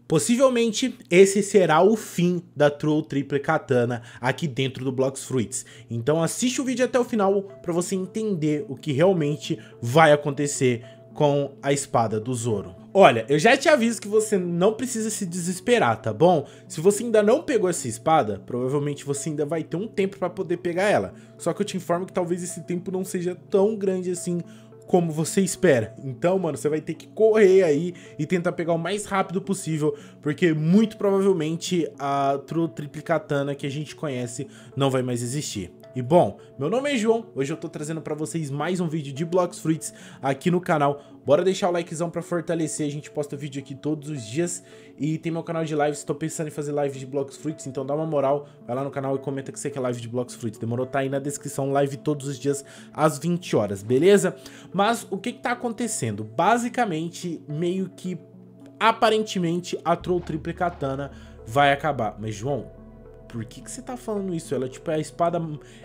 Possivelmente esse será o fim da True Triple Katana aqui dentro do Blox Fruits. Então assiste o vídeo até o final para você entender o que realmente vai acontecer com a espada do Zoro. Olha, eu já te aviso que você não precisa se desesperar, tá bom? Se você ainda não pegou essa espada, provavelmente você ainda vai ter um tempo para poder pegar ela. Só que eu te informo que talvez esse tempo não seja tão grande assim como você espera. Então, mano, você vai ter que correr aí e tentar pegar o mais rápido possível, porque muito provavelmente a True Triple Katana que a gente conhece não vai mais existir. E bom, meu nome é João, hoje eu tô trazendo pra vocês mais um vídeo de Blox Fruits aqui no canal. Bora deixar o likezão pra fortalecer, a gente posta vídeo aqui todos os dias e tem meu canal de lives, tô pensando em fazer live de Blox Fruits, então dá uma moral, vai lá no canal e comenta que você quer live de Blox Fruits, demorou? Tá aí na descrição, live todos os dias às 20 horas, beleza? Mas o que tá acontecendo? Basicamente, meio que, aparentemente, a True Triple Katana vai acabar. Mas João, por que você tá falando isso? Ela tipo é a espada,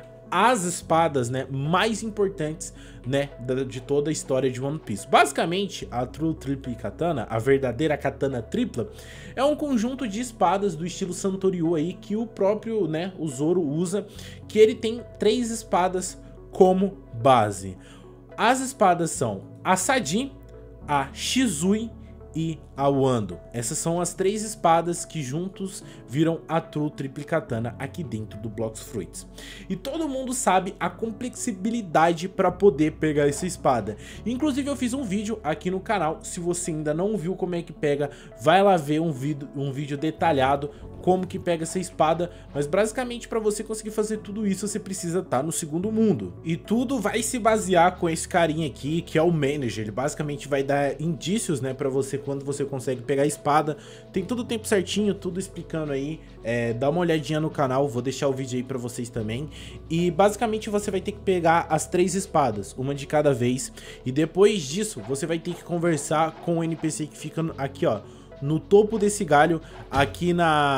as espadas, né, mais importantes, né, de toda a história de One Piece. Basicamente, a True Triple Katana, a verdadeira katana tripla, é um conjunto de espadas do estilo Santoryu aí que o próprio, né, o Zoro usa, que ele tem 3 espadas como base. As espadas são a Sadin, a Shizui e a Wando. Essas são as 3 espadas que juntos viram a True Triple Katana aqui dentro do Blox Fruits. E todo mundo sabe a complexibilidade para poder pegar essa espada. Inclusive eu fiz um vídeo aqui no canal, se você ainda não viu como é que pega, vai lá ver um vídeo detalhado como que pega essa espada, mas basicamente para você conseguir fazer tudo isso você precisa estar no segundo mundo. E tudo vai se basear com esse carinha aqui, que é o manager. Ele basicamente vai dar indícios, né, para você quando você consegue pegar a espada. Tem tudo o tempo certinho, tudo explicando aí. Dá uma olhadinha no canal, vou deixar o vídeo aí para vocês também. E basicamente você vai ter que pegar as 3 espadas, uma de cada vez. E depois disso você vai ter que conversar com o NPC que fica aqui, ó, no topo desse galho, aqui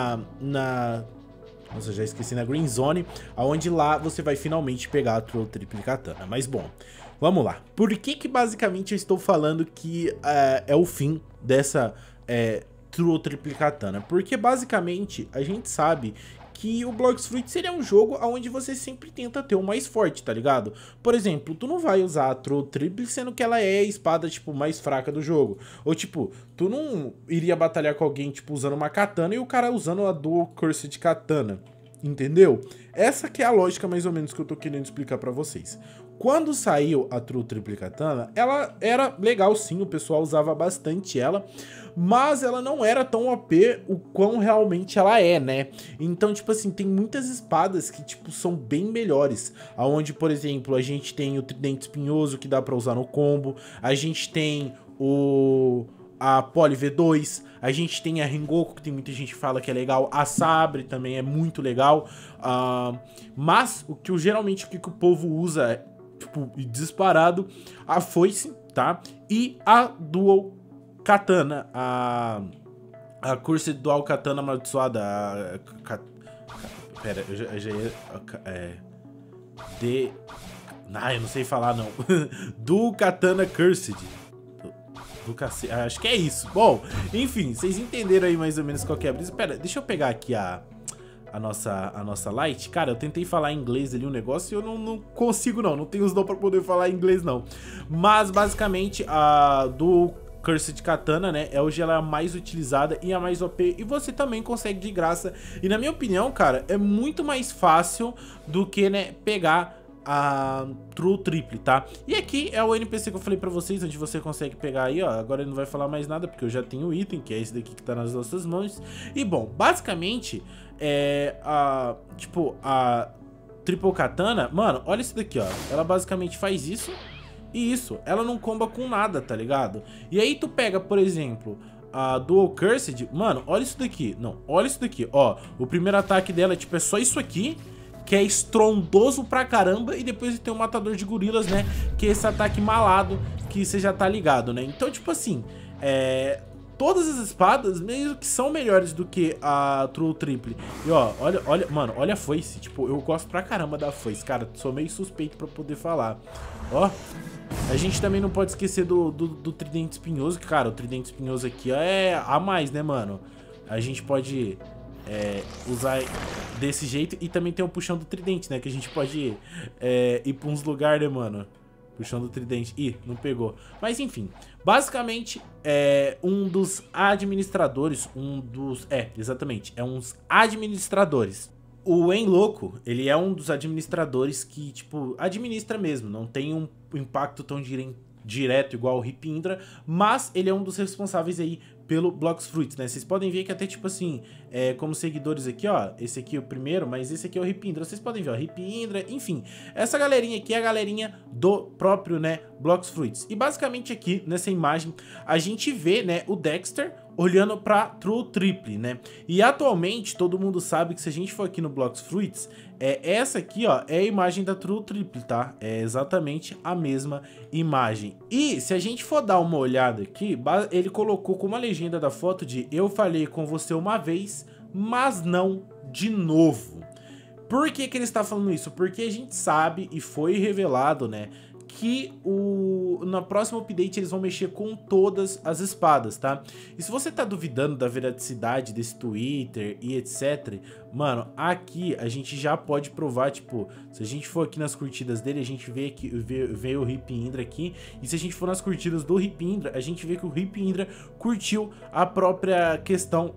nossa, já esqueci, na Green Zone, aonde lá você vai finalmente pegar a True Triple Katana. Mas bom, vamos lá. Por que basicamente eu estou falando que é o fim dessa True Triple Katana? Porque basicamente a gente sabe que o Blox Fruits seria um jogo onde você sempre tenta ter o mais forte, tá ligado? Por exemplo, tu não vai usar a True Triple sendo que ela é a espada, tipo, mais fraca do jogo. Ou, tipo, tu não iria batalhar com alguém, tipo, usando uma katana e o cara usando a Dual Cursed Katana, entendeu? Essa que é a lógica, mais ou menos, que eu tô querendo explicar pra vocês. Quando saiu a True Triple Katana, ela era legal sim, o pessoal usava bastante ela, mas ela não era tão OP o quão realmente ela é, né? Então, tipo assim, tem muitas espadas que, tipo, são bem melhores. Aonde, por exemplo, a gente tem o Tridente Espinhoso, que dá pra usar no combo, a gente tem a Poly V2, a gente tem a Rengoku, que tem muita gente que fala que é legal, a Sabre também é muito legal, mas geralmente o que o povo usa é, tipo, disparado, a Foice, tá? E a Dual Katana, a Cursed Dual Katana amaldiçoada, pera, eu já eu não sei falar não. Do Katana Cursed. Acho que é isso. Bom, enfim, vocês entenderam aí mais ou menos qual que é a brisa. Pera, deixa eu pegar aqui a nossa Light. Cara, eu tentei falar em inglês ali um negócio e eu não consigo não tenho os dom pra poder falar inglês não. Mas basicamente a do Cursed Katana, né, hoje ela é a mais utilizada e a mais OP, e você também consegue de graça. E na minha opinião, cara, é muito mais fácil do que, né, pegar a True Triple, tá? E aqui é o NPC que eu falei pra vocês, onde você consegue pegar aí, ó. Agora ele não vai falar mais nada, porque eu já tenho o item, que é esse daqui que tá nas nossas mãos. E bom, basicamente, tipo, a Triple Katana, mano, olha isso daqui, ó. Ela basicamente faz isso e isso. Ela não comba com nada, tá ligado? E aí tu pega, por exemplo, a Dual Cursed, mano, olha isso daqui. Não, olha isso daqui, ó. O primeiro ataque dela, tipo, é só isso aqui, que é estrondoso pra caramba, e depois tem o Matador de Gorilas, né, que é esse ataque malado, que você já tá ligado, né. Então, tipo assim, todas as espadas meio que são melhores do que a True Triple. E ó, olha, mano, olha a foice. Tipo, eu gosto pra caramba da foice, cara. Sou meio suspeito pra poder falar. Ó, a gente também não pode esquecer do tridente espinhoso, que, cara, o tridente espinhoso aqui é a mais, né, mano? A gente pode usar desse jeito. E também tem o puxão do tridente, né? Que a gente pode ir pra uns lugares, né, mano? Puxão do tridente. Ih, não pegou. Mas enfim, basicamente um dos administradores, exatamente, é uns administradores. O Enlouco, ele é um dos administradores que, tipo, administra mesmo, não tem um impacto tão direto igual o Ripindra, mas ele é um dos responsáveis aí pelo Blox Fruits, né? Vocês podem ver que até, tipo assim, como seguidores aqui, ó, esse aqui é o primeiro, mas esse aqui é o Ripindra. Vocês podem ver, ó, Ripindra, enfim. Essa galerinha aqui é a galerinha do próprio, né, Blox Fruits. E basicamente aqui, nessa imagem, a gente vê, né, o Dexter olhando pra True Triple, né? E atualmente, todo mundo sabe que se a gente for aqui no Blox Fruits, essa aqui, ó, é a imagem da True Triple, tá? É exatamente a mesma imagem. E se a gente for dar uma olhada aqui, ele colocou como a legenda da foto de "eu falei com você uma vez, mas não de novo". Por que que ele está falando isso? Porque a gente sabe e foi revelado, né, que na próxima update eles vão mexer com todas as espadas, tá? E se você tá duvidando da veracidade desse Twitter e etc, mano, aqui a gente já pode provar, tipo, se a gente for aqui nas curtidas dele, a gente vê o Ripindra aqui, e se a gente for nas curtidas do Ripindra, a gente vê que o Ripindra curtiu a própria questão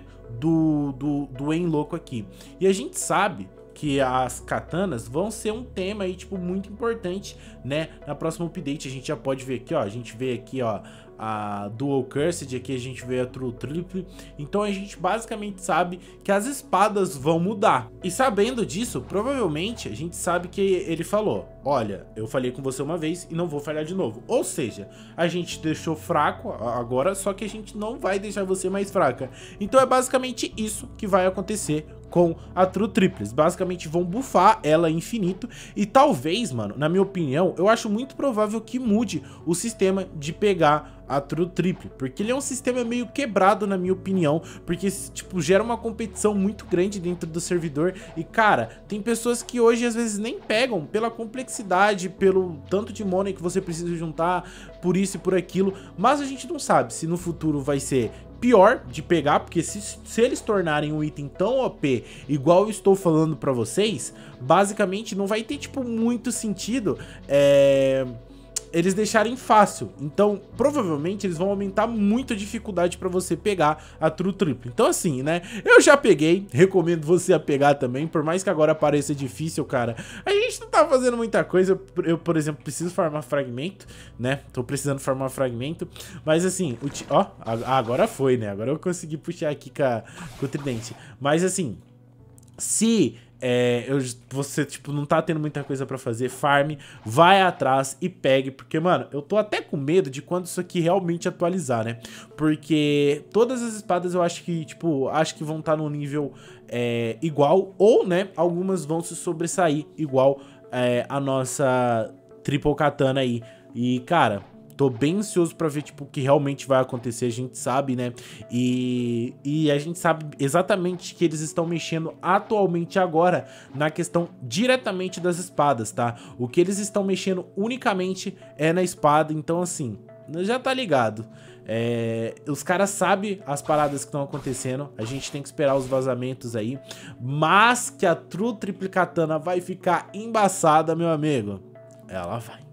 do Enlouco aqui. E a gente sabe que as katanas vão ser um tema aí, tipo, muito importante, né? Na próxima update a gente já pode ver aqui, ó, a gente vê aqui, ó, a Dual Cursed, aqui a gente vê a True Triple. Então a gente basicamente sabe que as espadas vão mudar. E sabendo disso, provavelmente a gente sabe que ele falou: olha, eu falei com você uma vez e não vou falhar de novo. Ou seja, a gente deixou fraco agora, só que a gente não vai deixar você mais fraca. Então é basicamente isso que vai acontecer com a True Triples. Basicamente vão buffar ela infinito. E talvez, mano, na minha opinião, eu acho muito provável que mude o sistema de pegar a True Triple, porque ele é um sistema meio quebrado, na minha opinião, porque, tipo, gera uma competição muito grande dentro do servidor. E, cara, tem pessoas que hoje às vezes nem pegam pela complexidade, pelo tanto de money que você precisa juntar, por isso e por aquilo, mas a gente não sabe se no futuro vai ser pior de pegar, porque se eles tornarem um item tão OP igual eu estou falando pra vocês, basicamente não vai ter, tipo, muito sentido eles deixarem fácil. Então, provavelmente, eles vão aumentar muito a dificuldade pra você pegar a True Triple. Então, assim, né, eu já peguei, recomendo você a pegar também, por mais que agora pareça difícil, cara. A gente não tá fazendo muita coisa. Eu, por exemplo, preciso farmar fragmento, né, tô precisando farmar fragmento, mas assim, ó, agora foi, né, agora eu consegui puxar aqui com o tridente. Mas assim, se você, tipo, não tá tendo muita coisa pra fazer, farm, vai atrás e pegue, porque, mano, eu tô até com medo de quando isso aqui realmente atualizar, né? Porque todas as espadas eu acho que, tipo, vão estar no nível igual, ou, né, algumas vão se sobressair igual a nossa Triple Katana aí. E, cara, tô bem ansioso pra ver, tipo, o que realmente vai acontecer. A gente sabe, né? E a gente sabe exatamente que eles estão mexendo atualmente agora na questão diretamente das espadas, tá? O que eles estão mexendo unicamente é na espada. Então, assim, já tá ligado. Os caras sabem as paradas que estão acontecendo. A gente tem que esperar os vazamentos aí. Mas que a True Triple Katana vai ficar embaçada, meu amigo, ela vai.